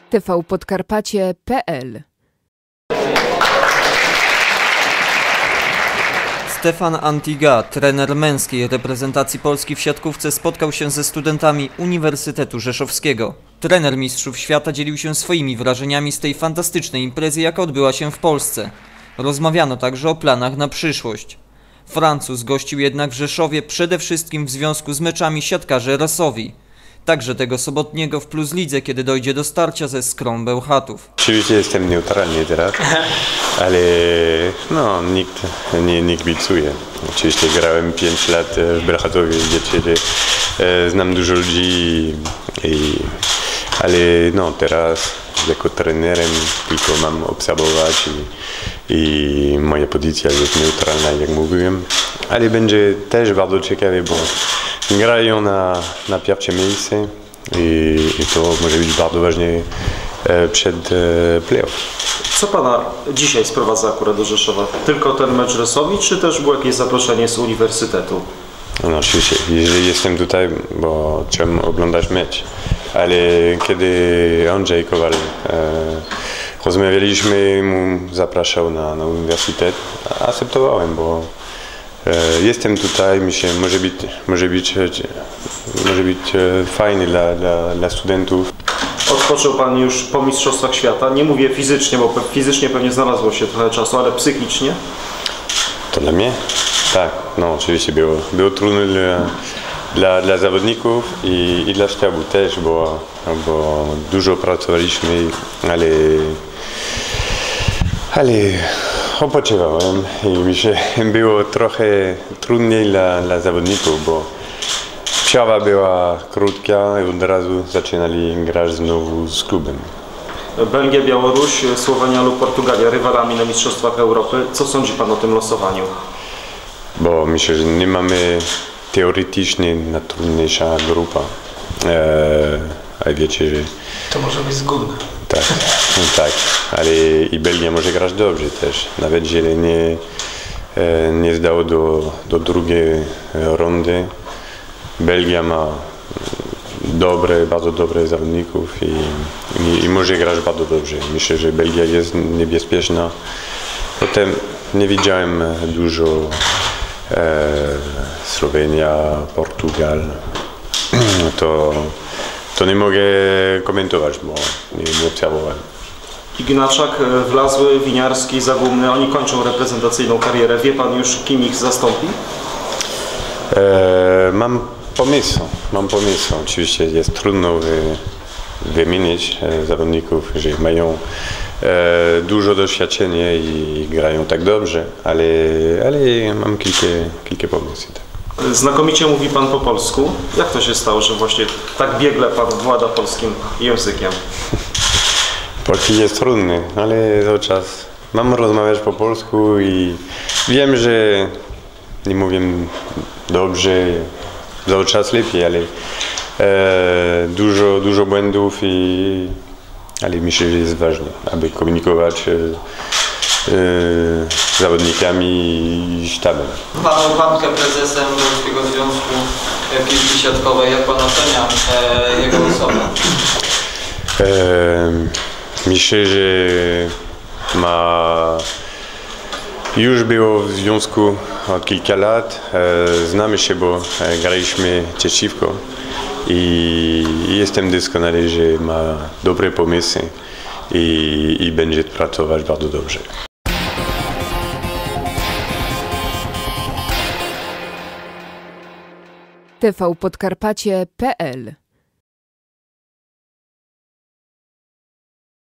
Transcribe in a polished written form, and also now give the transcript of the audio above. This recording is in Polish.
tvpodkarpacie.pl. Stefan Antiga, trener męskiej reprezentacji Polski w siatkówce, spotkał się ze studentami Uniwersytetu Rzeszowskiego. Trener Mistrzów Świata dzielił się swoimi wrażeniami z tej fantastycznej imprezy, jaka odbyła się w Polsce. Rozmawiano także o planach na przyszłość. Francuz gościł jednak w Rzeszowie przede wszystkim w związku z meczami siatkarzy rasowi. Także tego sobotniego w Plus Lidze, kiedy dojdzie do starcia ze Skrą Bełchatów. Oczywiście jestem neutralny teraz, ale no, nikt nie kibicuje. Oczywiście grałem 5 lat w Bełchatowie, gdzie znam dużo ludzi, ale no, teraz jako trenerem tylko mam obserwować i moja pozycja jest neutralna, jak mówiłem. Ale będzie też bardzo ciekawe, bo grają na pierwsze miejsce i to może być bardzo ważne przed playoff. Co Pana dzisiaj sprowadza akurat do Rzeszowa? Tylko ten mecz rasowi, czy też było jakieś zaproszenie z uniwersytetu? No oczywiście, jeżeli jestem tutaj, bo trzeba oglądać mecz, ale kiedy Andrzej Kowal rozmawialiśmy, mu zapraszał na uniwersytet, akceptowałem, bo jestem tutaj, myślę, może być fajny dla studentów. Odpoczął Pan już po Mistrzostwach Świata. Nie mówię fizycznie, bo fizycznie pewnie znalazło się trochę czasu, ale psychicznie? To dla mnie? Tak, no oczywiście było trudno dla zawodników i dla sztabu też, bo dużo pracowaliśmy, ale odpoczywałem i myślę, było trochę trudniej dla zawodników, bo przerwa była krótka i od razu zaczynali grać znowu z klubem. Belgia, Białoruś, Słowenia lub Portugalia rywalami na Mistrzostwach Europy. Co sądzi Pan o tym losowaniu? Bo myślę, że nie mamy teoretycznie najtrudniejsza grupa, a wiecie, że to może być zgodne. Tak, ale i Belgia może grać dobrze też, nawet jeżeli nie zdało do drugiej rundy. Belgia ma bardzo dobre zawodników i może grać bardzo dobrze. Myślę, że Belgia jest niebezpieczna. Potem nie widziałem dużo Słowenia, Portugal. To nie mogę komentować, bo nie obserwowałem. Ignaczak, Wlazły, Winiarski, Zagumny, oni kończą reprezentacyjną karierę. Wie Pan już, kim ich zastąpi? Mam pomysł. Oczywiście jest trudno wymienić zawodników, że mają dużo doświadczenia i grają tak dobrze, ale mam kilka pomysłów. Znakomicie mówi Pan po polsku. Jak to się stało, że właśnie tak biegle Pan włada polskim językiem? Polski jest trudny, ale cały czas mam rozmawiać po polsku i wiem, że nie mówię dobrze, cały czas lepiej, ale dużo błędów, ale myślę, że jest ważne, aby komunikować z zawodnikami i sztabem. Pan Łopatkę, prezesem Polskiego Związku Piłki Siatkowej, jak Pan ocenia jego osobę? Myślę, że już było w związku od kilka lat. Znamy się, bo graliśmy przeciwko i jestem doskonale, że ma dobre pomysły i będzie pracować bardzo dobrze. tvpodkarpacie.pl